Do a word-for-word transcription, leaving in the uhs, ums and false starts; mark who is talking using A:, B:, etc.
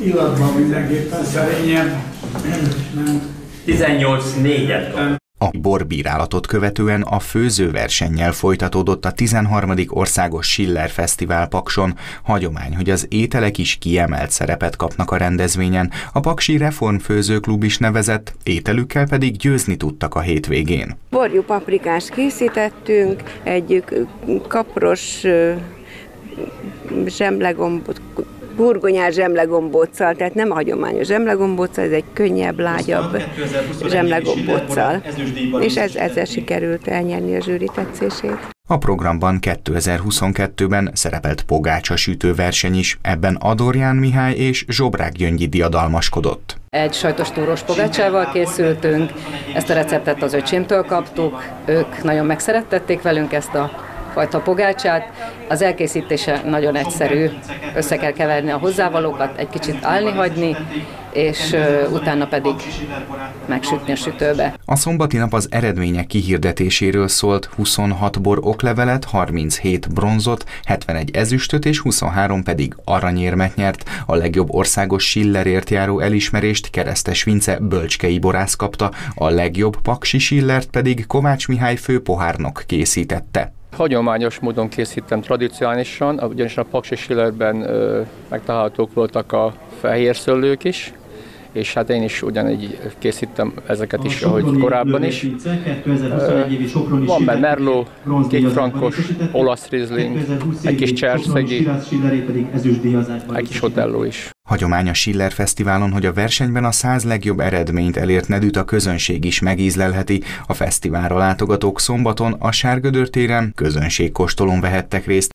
A: Illatban mindenképpen szerényen.
B: tizennyolc négyet kap.
C: A borbírálatot követően a főzőversennyel folytatódott a tizenharmadik Országos Schiller Fesztivál Pakson. Hagyomány, hogy az ételek is kiemelt szerepet kapnak a rendezvényen. A Paksi Reformfőzőklub is nevezett, ételükkel pedig győzni tudtak a hétvégén.
D: Borjú paprikás készítettünk, egy kapros zsemlegombot, burgonyás zsemlegombóccal, tehát nem a hagyományos zsemlegombóccal, ez egy könnyebb, lágyabb zsemlegombóccal. És ez, ezzel sikerült elnyerni a zsűri tetszését.
C: A programban kétezer-huszonkettőben szerepelt pogácsa sütőverseny is, ebben Adorján Mihály és Zsobrák Gyöngyi diadalmaskodott.
E: Egy sajtos túrós pogácsával készültünk, ezt a receptet az öcsémtől kaptuk, ők nagyon megszerettették velünk ezt a fajta pogácsát. Az elkészítése nagyon egyszerű, össze kell keverni a hozzávalókat, egy kicsit állni hagyni, és uh, utána pedig megsütni a sütőbe.
C: A szombati nap az eredmények kihirdetéséről szólt, huszonhat bor oklevelet, harminchét bronzot, hetvenegy ezüstöt és huszonhárom pedig aranyérmet nyert. A legjobb országos Schillerért járó elismerést Keresztes Vince bölcskei borász kapta, a legjobb paksi Schillert pedig Kovács Mihály főpohárnok készítette.
F: Hagyományos módon készítem tradicionálisan, ugyanis a Paksi Schillerben ö, megtalálhatók voltak a fehér szőlők is, és hát én is ugyanígy készítem ezeket is, ahogy korábban is. Van benne Merlot, két frankos, olasz Riesling, egy kis cserszegi, egy kis Otello is.
C: Hagyomány a Schiller Fesztiválon, hogy a versenyben a száz legjobb eredményt elért nedűt a közönség is megízlelheti. A fesztiválra látogatók szombaton a Sárgödör téren közönségkóstolón vehettek részt.